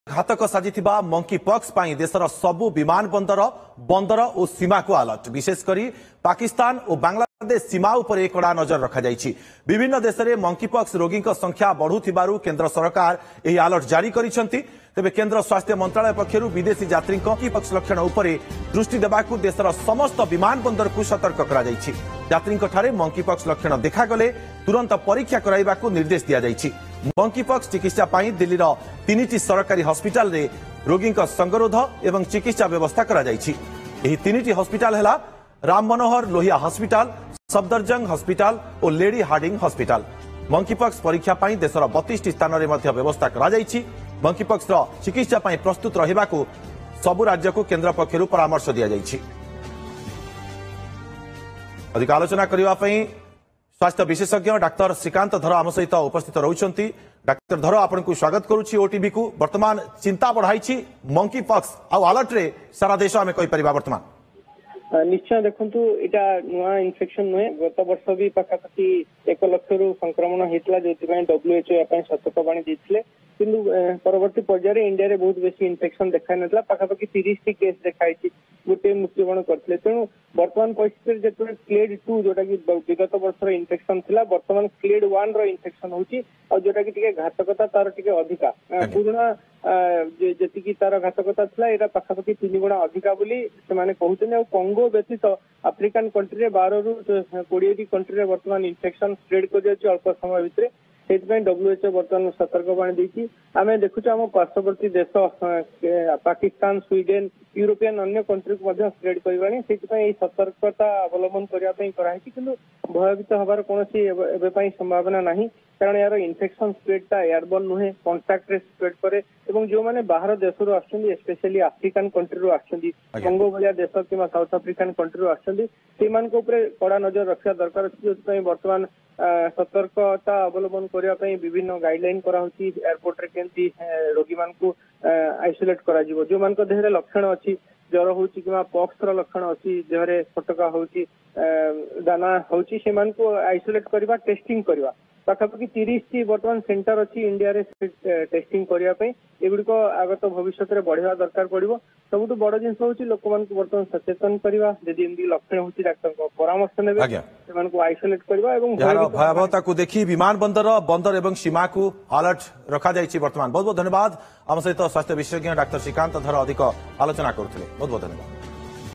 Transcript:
घातक साजिथिबा monkey pox पाई देशर सबु विमान बंदर और सीमा को अलर्ट विशेषकर पाकिस्तान और बांग्लादेश सीमा उपर कड़ा नजर रखा जाइछि। विभिन्न देश में मंकी पॉक्स रोगी संख्या बढ़ुथिबारु केंद्र सरकार यह अलर्ट जारी करिसेंति। तेबे केंद्र स्वास्थ्य मंत्रालय पक्षरु विदेशी यात्री मंकी पॉक्स लक्षण उपर दृष्टि देबाकू देशर समस्त विमान बंदर को सतर्क करा जाइछि। यात्री ठारे मंकी पॉक्स लक्षण देखागले तुरंत परीक्षा कराइबाकू निर्देश दिया जाइछि। मंकी पॉक्स चिकित्सा पाई दिल्लीर 3टी सरकारी हॉस्पिटल रे रोगी संगरोध एवं चिकित्सा व्यवस्था करा जाइछि। एही 3टी हॉस्पिटल हैला राम मनोहर लोहिया हॉस्पिटल, सफदरजंग हॉस्पिटल और Lady Harding hospital. Monkey pox परीक्षा पाई देशर 32टी स्थान रे मध्य व्यवस्था करा जाइछि। मंकी पॉक्स रो चिकित्सा पाई प्रस्तुत रहिबाकू सबु राज्य को केंद्र पक्षरु परामर्श दिया जाइछि। अधिक आलोचना करबा पई स्वास्थ्य विशेषज्ञ डाक्टर श्रीकांत धर आम सहित उपस्थित रहउछंती। डाक्टर धर आपन को स्वागत करूछि ओटीवी को। वर्तमान चिंता बढ़ाई मंकी पॉक्स आ अलर्ट रे सारा देश आमे कहि परिबा। वर्तमान निश्चय देखंतु एटा नुआ इन्फेक्शन नुहे। गत वर्ष भी पाखापाखि 1 लाख रु संक्रमण हेतला जोति WHO या पई सतर्कवाणी देथिले, किंतु परवर्ती पर्याय इंडिया रे बहुत बेसी इन्फेक्शन देखा नथला। पाखापाखि 30 टी केस देखाइछि, गोटे मृत्युवरण करथिले। तेणु वर्तमान परिस्थिति जेतबे क्लेड 2 जोटा कि विगत वर्ष रो इन्फेक्शन थिला, वर्तमान क्लेड 1 रो इन्फेक्शन होछि और जोटा कि टिके घातकता तार टिके अधिका पुराना जेतिकी तार घातकता थिला एटा पाखापाखि 3 गुणा अधिका बोली से माने कहउछन। और कंगो व्यतीत आफ्रिकान कंट्री रे 12 रु 20 टी कंट्री रे वर्तमान इन्फेक्शन स्प्रेड कर जाछि अल्प समय भितरे। WHO वर्तमान सतर्कवाणी देछि। आमे देखुछु हम पार्श्ववर्ती देश पाकिस्तान, स्वीडेन, यूरोपियन अन्य कंट्री को मध्य स्प्रेड करबानी से सतर्कता अवलंबन करने कराई, किंतु भयभीत हबार कोनोसी एबे पई संभावना नहीं, कारण यार इन्फेक्शन स्प्रेडटा एयरबोर्न नुहे, कांटेक्ट रे स्प्रेड करे। एवं जो माने बाहर देश रो आछंदी, स्पेशली आफ्रिकान कंट्री रो आछंदी, कंगो भलिया देश किमा साउथ अफ्रिकान कंट्री रो आछंदी, सेमान को ऊपर कड़ा नजर रखा दरकार अछि। जोति वर्तमान सतर्कता अवलंबन करने विभिन्न गाइडलाइन कराउछि। एयरपोर्ट रे केंती रोगी मान को आइसोलेट करा जिवो, जो मान को देहरे लक्षण अछि, ज्वर होछि किमा पॉक्स रो लक्षण अछि, देहरे फटका होछि, दाना होछि, से मान को आइसोलेट करबा, टेस्टिंग करबा। पाखापाखि 30 टी वर्तमान सेंटर अच्छी इंडिया रे टेस्टिंग करने एगुड़ी आगत भविष्य में बढ़िया दरकार पड़ो। सबुठ बड़ जिन हूँ लोक बर्तमान सचेतन करवा, जदि एमती लक्षण होती डाक्तर परामर्श ने आइसोलेट करवा। भयावहता को देखी विमान बंदर एवं सीमा को अलर्ट रखा जाइए। वर्तमान बहुत बहुत धन्यवाद। आम सहित स्वास्थ्य विशेषज्ञ डाक्तर श्रीकांत धर अधिक आलोचना करते। बहुत बहुत धन्यवाद।